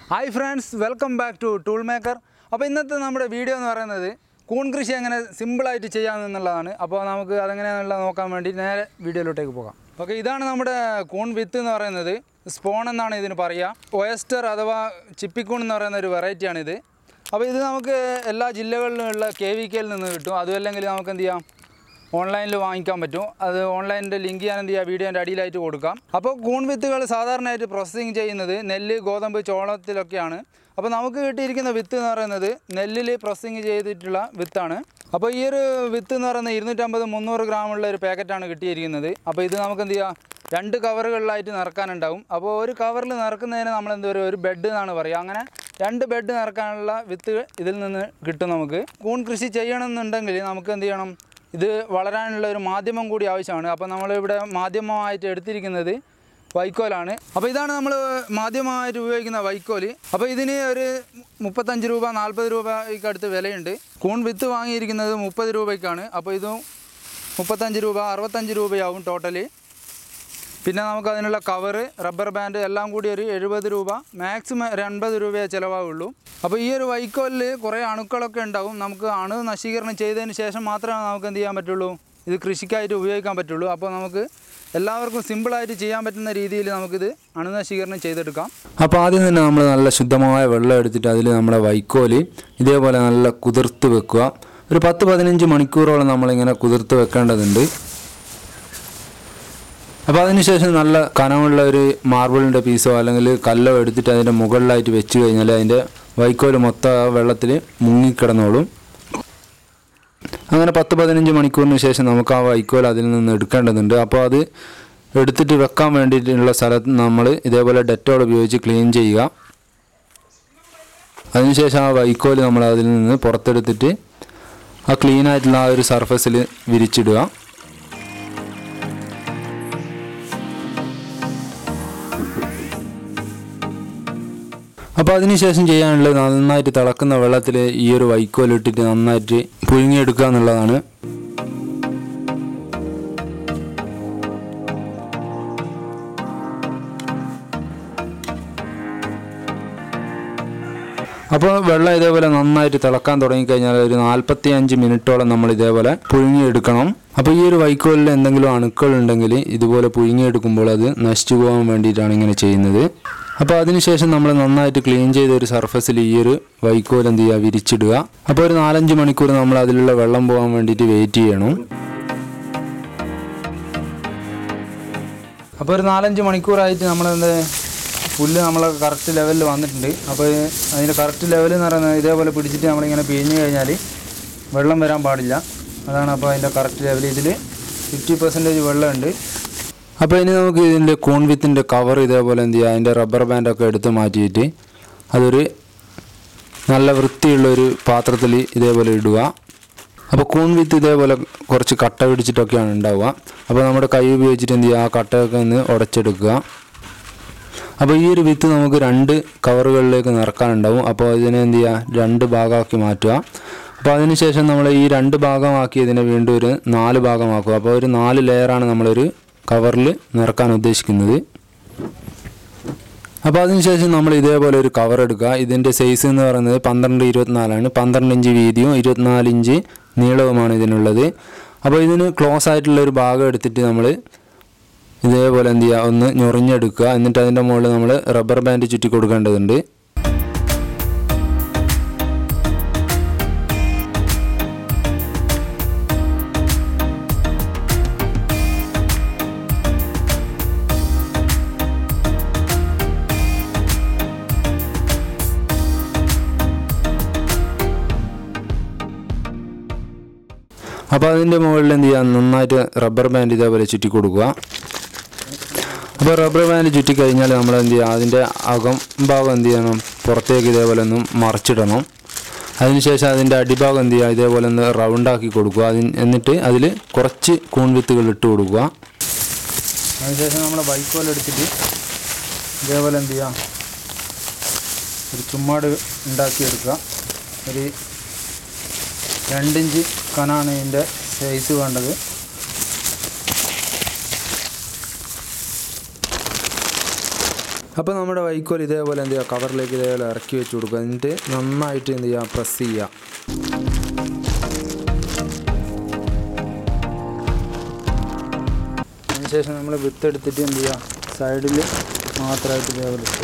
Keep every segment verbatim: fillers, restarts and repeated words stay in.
Hi friends, welcome back to Toolmaker. അപ്പോൾ ഇന്നത്തെ നമ്മുടെ വീഡിയോ എന്ന് പറയുന്നത് കൂൺ കൃഷി എങ്ങനെ സിമ്പിൾ ആയിട്ട് ചെയ്യാമെന്നുള്ളതാണ്. അപ്പോൾ നമുക്ക് അതെങ്ങനെയാണെന്നുള്ള നോക്കാൻ വേണ്ടി നേരെ വീഡിയോയിലോട്ടേക്ക് പോകാം. ഓക്കെ, ഇതാണ് നമ്മുടെ കൂൺ വിത്ത് എന്ന് പറയുന്നത്. സ്പോൺ എന്നാണ് ഇതിന് പറയുക. ഓയസ്റ്റർ അഥവാ ചിപ്പിക്കൂൺ എന്ന് പറയുന്ന ഒരു വെറൈറ്റിയാണിത്. അപ്പോൾ ഇത് നമുക്ക് എല്ലാ ജില്ലകളിലുമുള്ള കെ വി കെയിൽ നിന്ന് കിട്ടും. അതുമല്ലെങ്കിൽ നമുക്ക് എന്ത് ചെയ്യാം, ഓൺലൈനിൽ വാങ്ങിക്കാൻ പറ്റും. അത് ഓൺലൈനിൻ്റെ ലിങ്ക് ഞാൻ എന്ത് ചെയ്യുക, വീഡിയോൻ്റെ അടിയിലായിട്ട് കൊടുക്കാം. അപ്പോൾ കൂൺ വിത്തുകൾ സാധാരണയായിട്ട് പ്രോസസ്സിങ് ചെയ്യുന്നത് നെല്ല്, ഗോതമ്പ്, ചോളത്തിലൊക്കെയാണ്. അപ്പോൾ നമുക്ക് കിട്ടിയിരിക്കുന്ന വിത്ത് എന്ന് പറയുന്നത് നെല്ലിൽ പ്രോസസ്സിങ് ചെയ്തിട്ടുള്ള വിത്താണ്. അപ്പോൾ ഈ ഒരു വിത്ത് എന്ന് പറയുന്നത് ഇരുന്നൂറ്റമ്പത് മുന്നൂറ് ഗ്രാമുള്ള ഒരു പാക്കറ്റാണ് കിട്ടിയിരിക്കുന്നത്. അപ്പോൾ ഇത് നമുക്ക് എന്ത് ചെയ്യുക, രണ്ട് കവറുകളിലായിട്ട് നിറക്കാനുണ്ടാവും. അപ്പോൾ ഒരു കവറിൽ നിറക്കുന്നതിന് നമ്മൾ എന്താ പറയുക, ഒരു ബെഡ് എന്നാണ് പറയുക. അങ്ങനെ രണ്ട് ബെഡ് നിറക്കാനുള്ള വിത്ത് ഇതിൽ നിന്ന് കിട്ടും. നമുക്ക് കൂൺ കൃഷി ചെയ്യണമെന്നുണ്ടെങ്കിൽ നമുക്ക് എന്ത് ചെയ്യണം, ഇത് വളരാനുള്ള ഒരു മാധ്യമം കൂടി ആവശ്യമാണ്. അപ്പോൾ നമ്മളിവിടെ മാധ്യമമായിട്ട് എടുത്തിരിക്കുന്നത് വൈക്കോലാണ്. അപ്പോൾ ഇതാണ് നമ്മൾ മാധ്യമമായിട്ട് ഉപയോഗിക്കുന്ന വൈക്കോല്. അപ്പോൾ ഇതിന് ഒരു മുപ്പത്തഞ്ച് രൂപ നാൽപ്പത് രൂപയ്ക്ക് അടുത്ത് വിലയുണ്ട്. കൂൺ വിത്ത് വാങ്ങിയിരിക്കുന്നത് മുപ്പത് രൂപയ്ക്കാണ്. അപ്പോൾ ഇതും മുപ്പത്തഞ്ച് രൂപ അറുപത്തഞ്ച് രൂപയാവും ടോട്ടലി. പിന്നെ നമുക്ക് അതിനുള്ള കവറ്, റബ്ബർ ബാൻഡ് എല്ലാം കൂടി ഒരു എഴുപത് രൂപ, മാക്സിമം ഒരു അൻപത് രൂപയെ ചിലവാകുള്ളൂ. അപ്പോൾ ഈ ഒരു വൈക്കോലിൽ കുറേ അണുക്കളൊക്കെ ഉണ്ടാവും. നമുക്ക് അണു നശീകരണം ചെയ്തതിന് ശേഷം മാത്രമേ നമുക്ക് എന്ത് ചെയ്യാൻ പറ്റുള്ളൂ, ഇത് കൃഷിക്കായിട്ട് ഉപയോഗിക്കാൻ പറ്റുള്ളൂ. അപ്പോൾ നമുക്ക് എല്ലാവർക്കും സിമ്പിളായിട്ട് ചെയ്യാൻ പറ്റുന്ന രീതിയിൽ നമുക്കിത് അണുനശീകരണം ചെയ്തെടുക്കാം. അപ്പോൾ ആദ്യം തന്നെ നമ്മൾ നല്ല ശുദ്ധമായ വെള്ളം എടുത്തിട്ട് അതിൽ നമ്മുടെ വൈക്കോല് ഇതേപോലെ നല്ല കുതിർത്ത് വെക്കുക. ഒരു പത്ത് പതിനഞ്ച് മണിക്കൂറോളം നമ്മളിങ്ങനെ കുതിർത്ത് വെക്കേണ്ടതുണ്ട്. അപ്പോൾ അതിനുശേഷം നല്ല കനമുള്ള ഒരു മാർബിളിൻ്റെ പീസോ അല്ലെങ്കിൽ കല്ലോ എടുത്തിട്ട് അതിൻ്റെ മുകളിലായിട്ട് വെച്ച് കഴിഞ്ഞാൽ അതിൻ്റെ വൈക്കോല് മൊത്തം വെള്ളത്തിൽ മുങ്ങിക്കിടന്നോളും. അങ്ങനെ പത്ത് പതിനഞ്ച് മണിക്കൂറിന് ശേഷം നമുക്ക് ആ വൈക്കോൽ അതിൽ നിന്ന് എടുക്കേണ്ടതുണ്ട്. അപ്പോൾ അത് എടുത്തിട്ട് വെക്കാൻ വേണ്ടിയിട്ടുള്ള സ്ഥലത്ത് നമ്മൾ ഇതേപോലെ ഡെറ്റോൾ ഉപയോഗിച്ച് ക്ലീൻ ചെയ്യുക. അതിനുശേഷം ആ വൈക്കോൽ നമ്മൾ അതിൽ നിന്ന് പുറത്തെടുത്തിട്ട് ആ ക്ലീനായിട്ടുള്ള ആ ഒരു സർഫസിൽ വിരിച്ചിടുക. അപ്പോൾ അതിനുശേഷം ചെയ്യാനുള്ളത് നന്നായിട്ട് തിളക്കുന്ന വെള്ളത്തിൽ ഈ ഒരു വൈക്കോലിട്ടിട്ട് നന്നായിട്ട് പുഴുങ്ങിയെടുക്കുക എന്നുള്ളതാണ്. അപ്പോൾ വെള്ളം ഇതേപോലെ നന്നായിട്ട് തിളക്കാൻ തുടങ്ങിക്കഴിഞ്ഞാൽ ഒരു നാൽപ്പത്തി അഞ്ച് മിനിറ്റോളം നമ്മൾ ഇതേപോലെ പുഴുങ്ങിയെടുക്കണം. അപ്പോൾ ഈ ഒരു വൈക്കോലിൽ എന്തെങ്കിലും അണുക്കൾ ഉണ്ടെങ്കിൽ ഇതുപോലെ പുഴുങ്ങിയെടുക്കുമ്പോൾ അത് നശിച്ചു പോകാൻ വേണ്ടിയിട്ടാണ് ഇങ്ങനെ ചെയ്യുന്നത്. അപ്പോൾ അതിനുശേഷം നമ്മൾ നന്നായിട്ട് ക്ലീൻ ചെയ്ത ഒരു സർഫസിൽ ഈ ഒരു വൈക്കോൽ എന്ത് ചെയ്യുക, വിരിച്ചിടുക. അപ്പോൾ ഒരു നാലഞ്ച് മണിക്കൂർ നമ്മൾ അതിലുള്ള വെള്ളം പോകാൻ വേണ്ടിയിട്ട് വെയിറ്റ് ചെയ്യണം. അപ്പോൾ ഒരു നാലഞ്ച് മണിക്കൂറായിട്ട് നമ്മളെന്ത് പുല്ല് നമ്മൾ കറക്റ്റ് ലെവലിൽ വന്നിട്ടുണ്ട്. അപ്പോൾ അതിൻ്റെ കറക്റ്റ് ലെവൽ എന്ന് പറയുന്നത് ഇതേപോലെ പിടിച്ചിട്ട് നമ്മളിങ്ങനെ പിഴിഞ്ഞ് കഴിഞ്ഞാൽ വെള്ളം വരാൻ പാടില്ല. അതാണ് അപ്പോൾ അതിൻ്റെ കറക്റ്റ് ലെവൽ. ഇതിൽ ഫിഫ്റ്റി പെർസെൻറ്റേജ് വെള്ളമുണ്ട്. അപ്പോൾ ഇനി നമുക്ക് ഇതിൻ്റെ കൂൺ വിത്തിൻ്റെ കവർ ഇതേപോലെ എന്ത് ചെയ്യുക, അതിൻ്റെ റബ്ബർ ബാൻഡൊക്കെ എടുത്ത് മാറ്റിയിട്ട് അതൊരു നല്ല വൃത്തിയുള്ളൊരു പാത്രത്തിൽ ഇതേപോലെ ഇടുക. അപ്പോൾ കൂൺ വിത്ത് ഇതേപോലെ കുറച്ച് കട്ട പിടിച്ചിട്ടൊക്കെയാണ് ഉണ്ടാവുക. അപ്പോൾ നമ്മുടെ കൈ ഉപയോഗിച്ചിട്ട് എന്ത് ചെയ്യുക, ആ കട്ടയൊക്കെ ഒന്ന് ഉടച്ചെടുക്കുക. അപ്പോൾ ഈ ഒരു വിത്ത് നമുക്ക് രണ്ട് കവറുകളിലേക്ക് നിറക്കാനുണ്ടാവും. അപ്പോൾ ഇതിനെ എന്ത് ചെയ്യുക, രണ്ട് ഭാഗമാക്കി മാറ്റുക. അപ്പോൾ അതിനുശേഷം നമ്മൾ ഈ രണ്ട് ഭാഗമാക്കി ഇതിനെ വീണ്ടും ഒരു നാല് ഭാഗമാക്കുക. അപ്പോൾ ഒരു നാല് ലെയറാണ് നമ്മളൊരു കവറിൽ നിറക്കാൻ ഉദ്ദേശിക്കുന്നത്. അപ്പോൾ അതിനുശേഷം നമ്മൾ ഇതേപോലെ ഒരു കവർ എടുക്കുക. ഇതിൻ്റെ സൈസ് എന്ന് പറയുന്നത് പന്ത്രണ്ട് ഇരുപത്തിനാലാണ്. പന്ത്രണ്ട് ഇഞ്ച് വീതിയും ഇരുപത്തിനാല് ഇഞ്ച് നീളവുമാണ് ഇതിനുള്ളത്. അപ്പോൾ ഇതിന് ക്ലോസ് ആയിട്ടുള്ള ഒരു ഭാഗം എടുത്തിട്ട് നമ്മൾ ഇതേപോലെ എന്ത് ചെയ്യുക, ഒന്ന് ഞൊറിഞ്ഞെടുക്കുക. എന്നിട്ട് അതിൻ്റെ മുകളിൽ നമ്മൾ റബ്ബർ ബാൻഡ് ചുറ്റി കൊടുക്കേണ്ടതുണ്ട്. അപ്പോൾ അതിൻ്റെ മുകളിൽ എന്ത് ചെയ്യുക, നന്നായിട്ട് റബ്ബർ ബാൻഡ് ഇതേപോലെ ചുറ്റി കൊടുക്കുക. അപ്പോൾ റബ്ബർ ബാൻഡ് ചുറ്റി കഴിഞ്ഞാൽ നമ്മൾ എന്ത് ചെയ്യുക, അതിൻ്റെ അകം ഭാഗം എന്ത് ചെയ്യണം, പുറത്തേക്ക് ഇതേപോലെ ഒന്ന് മറിച്ചിടണം. അതിനുശേഷം അതിൻ്റെ അടിഭാഗം എന്ത് ചെയ്യുക, ഇതേപോലെ ഒന്ന് റൗണ്ടാക്കി കൊടുക്കുക. അതിന് എന്നിട്ട് അതിൽ കുറച്ച് കൂൺ വിത്തുകൾ ഇട്ട് കൊടുക്കുക. അതിനുശേഷം നമ്മൾ വൈക്കോലെടുത്തിട്ട് ഇതേപോലെ എന്ത് ചെയ്യുക, ഒരു ചുമ്മാട് ഉണ്ടാക്കിയെടുക്കുക. ഒരു രണ്ടിഞ്ച് കനാണ് ഇതിൻ്റെ സൈസ് വേണ്ടത്. അപ്പോൾ നമ്മുടെ വൈക്കോൽ ഇതേപോലെ എന്ത് ചെയ്യുക, കവറിലേക്ക് ഇതേപോലെ ഇറക്കി വെച്ച് കൊടുക്കുക. എന്നിട്ട് നന്നായിട്ട് എന്ത് ചെയ്യുക, പ്രസ് ചെയ്യുക. അതിനുശേഷം നമ്മൾ വിത്ത് എടുത്തിട്ട് എന്ത് ചെയ്യുക, സൈഡിൽ മാത്രമായിട്ട് ഇതേപോലെ ഇട്ട്.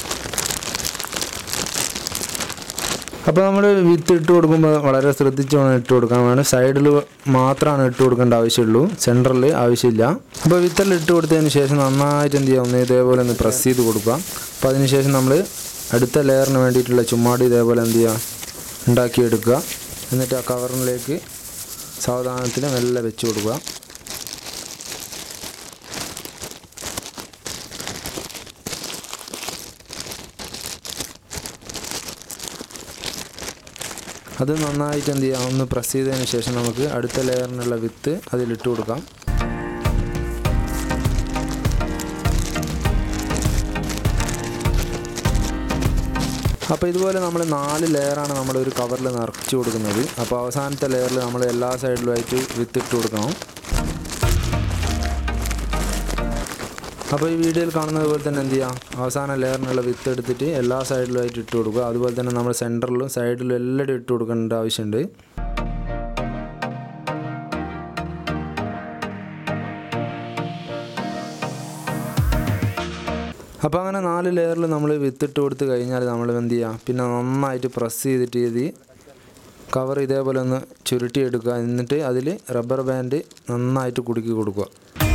അപ്പോൾ നമ്മൾ വിത്ത് ഇട്ട് കൊടുക്കുമ്പോൾ വളരെ ശ്രദ്ധിച്ച് വേണം ഇട്ട് കൊടുക്കാൻ. വേണം സൈഡിൽ മാത്രമാണ് ഇട്ട് കൊടുക്കേണ്ട ആവശ്യമുള്ളൂ, സെൻറ്ററിൽ ആവശ്യമില്ല. അപ്പോൾ വിത്തെല്ലാം ഇട്ട് കൊടുത്തതിന് ശേഷം നന്നായിട്ട് എന്ത് ചെയ്യുക, ഒന്ന് ഇതേപോലെ ഒന്ന് പ്രസ് ചെയ്ത് കൊടുക്കുക. അപ്പോൾ അതിന് ശേഷം നമ്മൾ അടുത്ത ലെയറിന് വേണ്ടിയിട്ടുള്ള ചുമ്മാടി ഇതേപോലെ എന്ത് ചെയ്യുക, ഉണ്ടാക്കിയെടുക്കുക. എന്നിട്ട് ആ കവറിലേക്ക് സാവധാനത്തിൽ മെല്ലെ വെച്ച് കൊടുക്കുക. അത് നന്നായിട്ട് എന്ത് ചെയ്യുക, ഒന്ന് പ്രസ് ചെയ്തതിന് ശേഷം നമുക്ക് അടുത്ത ലെയറിനുള്ള വിത്ത് അതിലിട്ട് കൊടുക്കാം. അപ്പോൾ ഇതുപോലെ നമ്മൾ നാല് ലെയറാണ് നമ്മളൊരു കവറിൽ നിറച്ച് കൊടുക്കുന്നത്. അപ്പോൾ അവസാനത്തെ ലെയറിൽ നമ്മൾ എല്ലാ സൈഡിലുമായിട്ട് വിത്ത് ഇട്ട് കൊടുക്കണം. അപ്പോൾ ഈ വീഡിയോയിൽ കാണുന്നത് പോലെ തന്നെ എന്ത് ചെയ്യുക, അവസാന ലെയറിനുള്ള വിത്ത് എടുത്തിട്ട് എല്ലാ സൈഡിലുമായിട്ട് ഇട്ട് കൊടുക്കുക. അതുപോലെ തന്നെ നമ്മൾ സെൻറ്ററിലും സൈഡിലും എല്ലായിടും ഇട്ട് കൊടുക്കേണ്ട ആവശ്യമുണ്ട്. അപ്പോൾ അങ്ങനെ നാല് ലെയറിൽ നമ്മൾ വിത്തിട്ട് കൊടുത്ത് കഴിഞ്ഞാൽ നമ്മൾ എന്ത് ചെയ്യുക, പിന്നെ നന്നായിട്ട് പ്രസ് ചെയ്തിട്ട് ഇത് കവർ ഇതേപോലെ ഒന്ന് ചുരുട്ടിയെടുക്കുക. എന്നിട്ട് അതിൽ റബ്ബർ ബാൻഡ് നന്നായിട്ട് കുടുക്കി കൊടുക്കുക.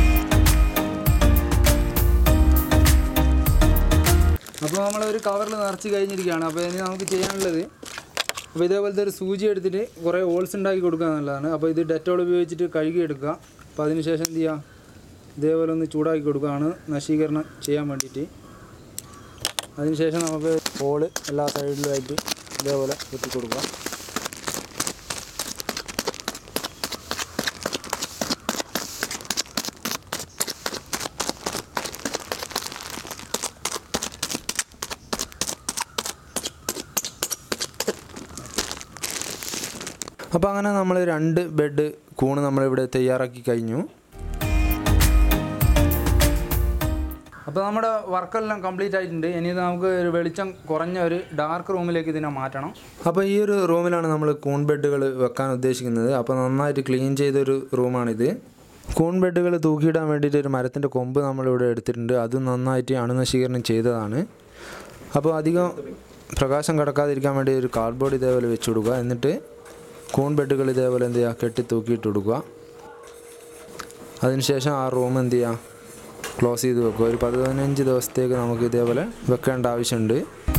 അപ്പോൾ നമ്മളൊരു കവറിൽ നിറച്ച് കഴിഞ്ഞിരിക്കുകയാണ്. അപ്പോൾ ഇനി നമുക്ക് ചെയ്യാനുള്ളത്, അപ്പോൾ ഇതേപോലത്തെ ഒരു സൂചി എടുത്തിട്ട് കുറേ ഹോൾസ് ഉണ്ടാക്കി കൊടുക്കുക എന്നുള്ളതാണ്. അപ്പോൾ ഇത് ഡെറ്റോൾ ഉപയോഗിച്ചിട്ട് കഴുകിയെടുക്കുക. അപ്പോൾ അതിന് ശേഷം എന്ത് ചെയ്യുക, ഇതേപോലെ ഒന്ന് ചൂടാക്കി കൊടുക്കുകയാണ് നശീകരണം ചെയ്യാൻ വേണ്ടിയിട്ട്. അതിനുശേഷം നമുക്ക് ഹോള് എല്ലാ സൈഡിലുമായിട്ട് ഇതേപോലെ കുത്തി കൊടുക്കുക. അപ്പോൾ അങ്ങനെ നമ്മൾ രണ്ട് ബെഡ് കൂണ് നമ്മളിവിടെ തയ്യാറാക്കി കഴിഞ്ഞു. അപ്പോൾ നമ്മുടെ വർക്കെല്ലാം കംപ്ലീറ്റ് ആയിട്ടുണ്ട്. ഇനി നമുക്ക് ഒരു വെളിച്ചം കുറഞ്ഞ ഒരു ഡാർക്ക് റൂമിലേക്ക് ഇതിനെ മാറ്റണം. അപ്പോൾ ഈ ഒരു റൂമിലാണ് നമ്മൾ കൂൺ ബെഡുകൾ വെക്കാൻ ഉദ്ദേശിക്കുന്നത്. അപ്പോൾ നന്നായിട്ട് ക്ലീൻ ചെയ്തൊരു റൂമാണിത്. കൂൺ ബെഡുകൾ തൂക്കിയിടാൻ വേണ്ടിയിട്ട് ഒരു മരത്തിൻ്റെ കൊമ്പ് നമ്മളിവിടെ എടുത്തിട്ടുണ്ട്. അത് നന്നായിട്ട് അണുനശീകരണം ചെയ്തതാണ്. അപ്പോൾ അധികം പ്രകാശം കടക്കാതിരിക്കാൻ വേണ്ടി ഒരു കാർഡ്ബോർഡ് ഇതേപോലെ വെച്ച് കൊടുക്കുക. എന്നിട്ട് കൂൺ ബെഡുകൾ ഇതേപോലെ എന്ത് ചെയ്യുക, കെട്ടി തൂക്കിയിട്ട് കൊടുക്കുക. അതിനുശേഷം ആ റൂം എന്ത് ചെയ്യുക, ക്ലോസ് ചെയ്ത് വെക്കുക. ഒരു പതിനഞ്ച് ദിവസത്തേക്ക് നമുക്ക് ഇതേപോലെ വെക്കേണ്ട ആവശ്യമുണ്ട്.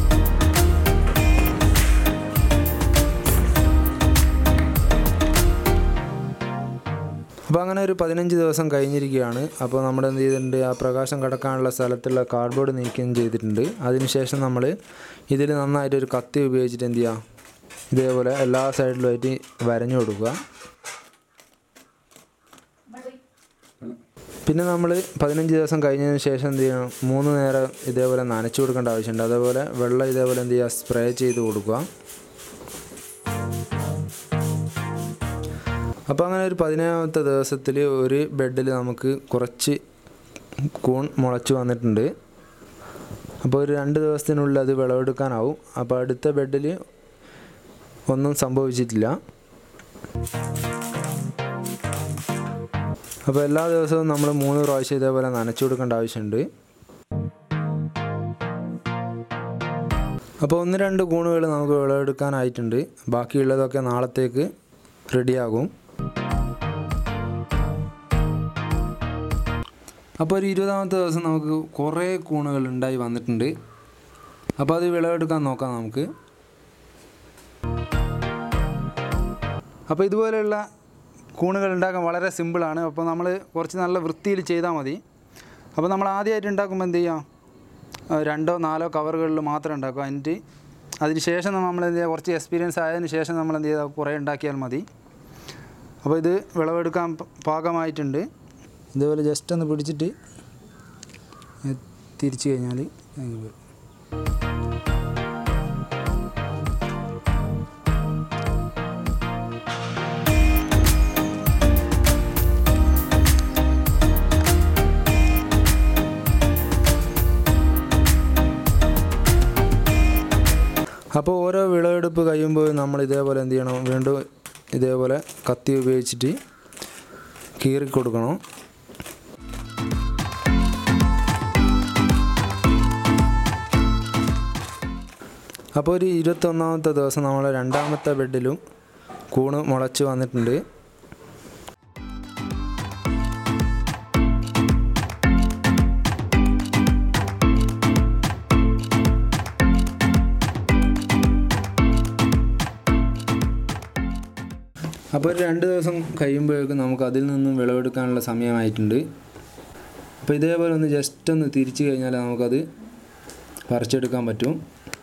അപ്പോൾ അങ്ങനെ ഒരു പതിനഞ്ച് ദിവസം കഴിഞ്ഞിരിക്കുകയാണ്. അപ്പോൾ നമ്മൾ എന്ത് ചെയ്തിട്ടുണ്ട്, ആ പ്രകാശം കടക്കാനുള്ള സ്ഥലത്തുള്ള കാർഡ്ബോർഡ് നീക്കം ചെയ്തിട്ടുണ്ട്. അതിനുശേഷം നമ്മൾ ഇതിൽ നന്നായിട്ടൊരു കത്തി ഉപയോഗിച്ചിട്ട് എന്ത് ചെയ്യുക, ഇതേപോലെ എല്ലാ സൈഡിലുമായിട്ട് വരഞ്ഞു കൊടുക്കുക. പിന്നെ നമ്മൾ പതിനഞ്ച് ദിവസം കഴിഞ്ഞതിന് ശേഷം എന്ത് ചെയ്യണം, മൂന്ന് നേരം ഇതേപോലെ നനച്ചു കൊടുക്കേണ്ട ആവശ്യമുണ്ട്. അതേപോലെ വെള്ളം ഇതേപോലെ എന്ത് ചെയ്യുക, സ്പ്രേ ചെയ്ത് കൊടുക്കുക. അപ്പോൾ അങ്ങനെ ഒരു പതിനേഴാമത്തെ ദിവസത്തിൽ ഒരു ബെഡിൽ നമുക്ക് കുറച്ച് കൂൺ മുളച്ച് വന്നിട്ടുണ്ട്. അപ്പോൾ ഒരു രണ്ട് ദിവസത്തിനുള്ളിൽ അത് വിളവെടുക്കാനാവും. അപ്പോൾ അടുത്ത ബെഡിൽ ഒന്നും സംഭവിച്ചിട്ടില്ല. അപ്പോൾ എല്ലാ ദിവസവും നമ്മൾ മൂന്ന് പ്രാവശ്യം ഇതേപോലെ നനച്ചു കൊടുക്കേണ്ട ആവശ്യമുണ്ട്. അപ്പോൾ ഒന്ന് രണ്ട് കൂണുകൾ നമുക്ക് വിളവെടുക്കാനായിട്ടുണ്ട്. ബാക്കിയുള്ളതൊക്കെ നാളത്തേക്ക് റെഡിയാകും. അപ്പോൾ ഒരു ഇരുപതാമത്തെ ദിവസം നമുക്ക് കുറേ കൂണുകൾ ഉണ്ടായി വന്നിട്ടുണ്ട്. അപ്പോൾ അത് വിളവെടുക്കാൻ നോക്കാം നമുക്ക്. അപ്പോൾ ഇതുപോലെയുള്ള കൂണുകൾ ഉണ്ടാക്കാൻ വളരെ സിമ്പിളാണ്. അപ്പോൾ നമ്മൾ കുറച്ച് നല്ല വൃത്തിയിൽ ചെയ്താൽ മതി. അപ്പോൾ നമ്മൾ ആദ്യമായിട്ട് ഉണ്ടാക്കുമ്പോൾ എന്ത് ചെയ്യാം, രണ്ടോ നാലോ കവറുകളിൽ മാത്രം ഉണ്ടാക്കുക. എന്നിട്ട് അതിന് ശേഷം നമ്മൾ എന്ത് ചെയ്യുക, കുറച്ച് എക്സ്പീരിയൻസ് ആയതിനു ശേഷം നമ്മൾ എന്ത് ചെയ്താൽ കുറേ ഉണ്ടാക്കിയാൽ മതി. അപ്പോൾ ഇത് വിളവെടുക്കാൻ പാകമായിട്ടുണ്ട്. ഇതുപോലെ ജസ്റ്റ് ഒന്ന് പിടിച്ചിട്ട് തിരിച്ചു കഴിഞ്ഞാൽ വരും. അപ്പോൾ ഓരോ വിളവെടുപ്പ് കഴിയുമ്പോൾ നമ്മൾ ഇതേപോലെ എന്ത് ചെയ്യണം, വീണ്ടും ഇതേപോലെ കത്തി ഉപയോഗിച്ചിട്ട് കീറി കൊടുക്കണം. അപ്പോൾ ഒരു ഇരുപത്തൊന്നാമത്തെ ദിവസം നമ്മൾ രണ്ടാമത്തെ ബെഡിലും കൂണ് മുളച്ച് വന്നിട്ടുണ്ട്. അപ്പോൾ ഒരു രണ്ട് ദിവസം കഴിയുമ്പോഴേക്കും നമുക്ക് അതിൽ നിന്നും വിളവെടുക്കാനുള്ള സമയമായിട്ടുണ്ട്. അപ്പോൾ ഇതേപോലെ ഒന്ന് ജസ്റ്റ് ഒന്ന് തിരിച്ചു കഴിഞ്ഞാൽ നമുക്കത് പറിച്ചെടുക്കാൻ പറ്റും.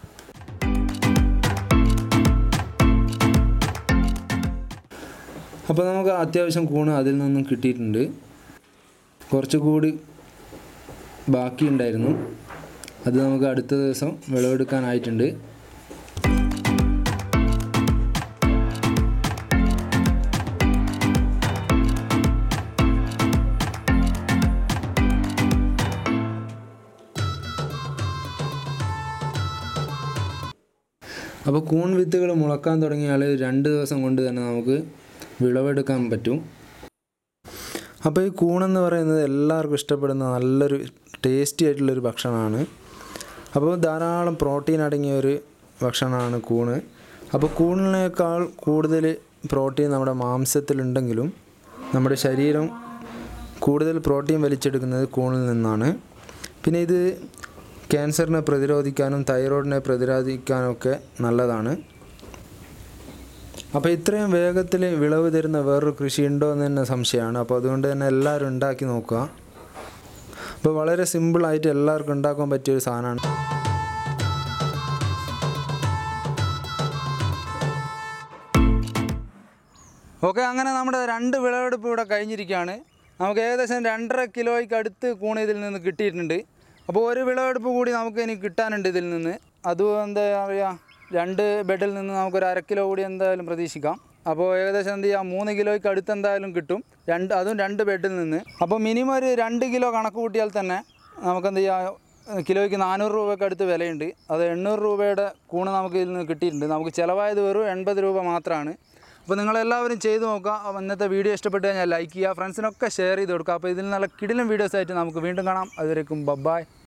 അപ്പോൾ നമുക്ക് അത്യാവശ്യം കൂണ് അതിൽ നിന്നും കിട്ടിയിട്ടുണ്ട്. കുറച്ചുകൂടി ബാക്കിയുണ്ടായിരുന്നു, അത് നമുക്ക് അടുത്ത ദിവസം വിളവെടുക്കാനായിട്ടുണ്ട്. അപ്പോൾ കൂൺ വിത്തുകൾ മുളക്കാൻ തുടങ്ങിയാൽ രണ്ട് ദിവസം കൊണ്ട് തന്നെ നമുക്ക് വിളവെടുക്കാൻ പറ്റും. അപ്പോൾ ഈ കൂണെന്ന് പറയുന്നത് എല്ലാവർക്കും ഇഷ്ടപ്പെടുന്ന നല്ലൊരു ടേസ്റ്റി ആയിട്ടുള്ളൊരു ഭക്ഷണമാണ്. അപ്പോൾ ധാരാളം പ്രോട്ടീൻ അടങ്ങിയ ഒരു ഭക്ഷണമാണ് കൂണ്. അപ്പോൾ കൂണിനേക്കാൾ കൂടുതൽ പ്രോട്ടീൻ നമ്മുടെ മാംസത്തിലുണ്ടെങ്കിലും നമ്മുടെ ശരീരം കൂടുതൽ പ്രോട്ടീൻ വലിച്ചെടുക്കുന്നത് കൂണിൽ നിന്നാണ്. പിന്നെ ഇത് ക്യാൻസറിനെ പ്രതിരോധിക്കാനും തൈറോയിഡിനെ പ്രതിരോധിക്കാനൊക്കെ നല്ലതാണ്. അപ്പോൾ ഇത്രയും വേഗത്തിൽ വിളവ് തരുന്ന വേറൊരു കൃഷി ഉണ്ടോ എന്ന് തന്നെ സംശയമാണ്. അപ്പോൾ അതുകൊണ്ട് തന്നെ എല്ലാവരും ഉണ്ടാക്കി നോക്കുക. അപ്പോൾ വളരെ സിമ്പിളായിട്ട് എല്ലാവർക്കും ഉണ്ടാക്കാൻ പറ്റിയൊരു സാധനമാണ്. ഓക്കെ, അങ്ങനെ നമ്മുടെ രണ്ട് വിളവെടുപ്പ് ഇവിടെ കഴിഞ്ഞിരിക്കുകയാണ്. നമുക്ക് ഏകദേശം രണ്ടര കിലോയ്ക്ക് അടുത്ത് കൂൺ ഇതിൽ നിന്ന് കിട്ടിയിട്ടുണ്ട്. അപ്പോൾ ഒരു വിളവെടുപ്പ് കൂടി നമുക്ക് ഇനി കിട്ടാനുണ്ട് ഇതിൽ നിന്ന്. അതും എന്താ പറയുക, രണ്ട് ബെഡിൽ നിന്ന് നമുക്കൊരു അര കിലോ കൂടി എന്തായാലും പ്രതീക്ഷിക്കാം. അപ്പോൾ ഏകദേശം എന്ത് ചെയ്യുക, മൂന്ന് കിലോയ്ക്ക് അടുത്ത് എന്തായാലും കിട്ടും, രണ്ട് അതും രണ്ട് ബെഡിൽ നിന്ന്. അപ്പോൾ മിനിമം ഒരു രണ്ട് കിലോ കണക്ക് കൂട്ടിയാൽ തന്നെ നമുക്കെന്ത് ചെയ്യുക, കിലോയ്ക്ക് നാനൂറ് രൂപയ്ക്ക് അടുത്ത് വിലയുണ്ട്. അത് എണ്ണൂറ് രൂപയുടെ കൂണ് നമുക്ക് ഇതിൽ നിന്ന് കിട്ടിയിട്ടുണ്ട്. നമുക്ക് ചിലവായത് വെറും എൺപത് രൂപ മാത്രമാണ്. അപ്പോൾ നിങ്ങളെല്ലാവരും ചെയ്ത് നോക്കുക. അപ്പോൾ ഇന്നത്തെ വീഡിയോ ഇഷ്ടപ്പെട്ട് കഴിഞ്ഞാൽ ലൈക്ക് ചെയ്യുക, ഫ്രണ്ട്സിനൊക്കെ ഷെയർ ചെയ്ത് കൊടുക്കുക. അപ്പോൾ ഇതിൽ നല്ല കിടിലൻ വീഡിയോസായിട്ട് നമുക്ക് വീണ്ടും കാണാം. അതുവരേക്കും ബൈ.